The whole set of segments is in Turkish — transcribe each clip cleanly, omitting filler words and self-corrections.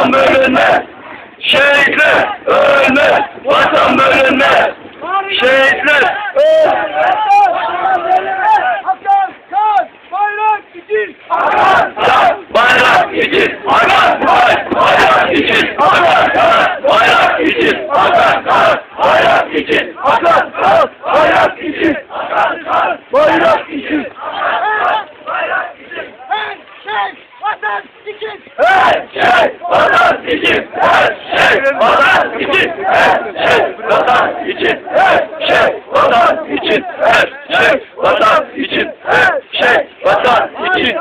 vatan bölünmez. Şehitler ölmez, vatan bölünmez. Şehitler ölmez. Hakan, kan, bayrak için. Hakan, kan, bayrak için. Hakan, kan, bayrak için. Hakan, kan, bayrak için. Hakan, kan, bayrak için. Hakan, kan, bayrak için. Hakan, kan, bayrak için. Her şey vatan için, her şey vatan için, her şey vatan için, her şey vatan için, her şey vatan için, her şey vatan için.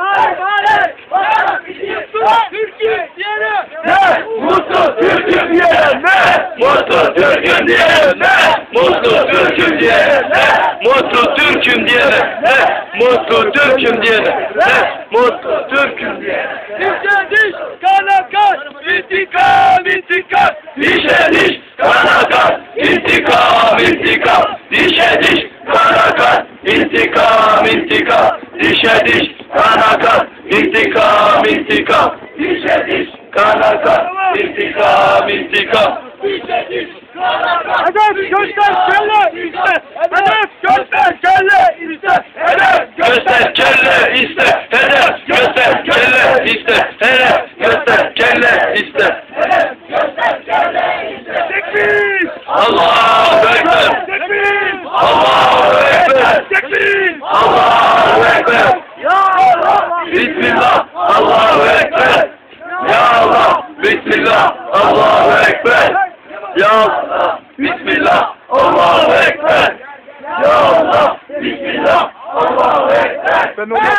Türk'üm diyene. Ne mutlu Türk'üm diyene, ne mutlu Türk'üm diyene, ne mutlu Türk'üm diyene, ne mutlu Türk'üm diyene, ne mutlu Türk'üm diyene, ne mutlu Türk'üm diyene. Dişe diş, kana kan, intikam, intikam. Dişe diş, kana kan, intikam, intikam. Dişe diş, kana kan, intikam, intikam. Dişe diş, kana kan, intikam, intikam. Dişe diş, kana kan, intikam, intikam. Dişe diş, kana kan. Hedef göster kelle iste. Hedef göster kelle iste. Hedef göster kelle iste. Hedef göster kelle iste. Hedef göster kelle iste. Hedef göster kelle iste. Tekbir! Allahu Ekber. Tekbir! Allahu Ekber. Tekbir! Allahu Ekber. Ya Allah! Bismillah. Allahu Ekber. Ya Allah. Bismillah. Allahu Ekber. Ya Allah. Bismillah. Allahu Ekber. Ya Allah. Bismillah. Allahu Ekber.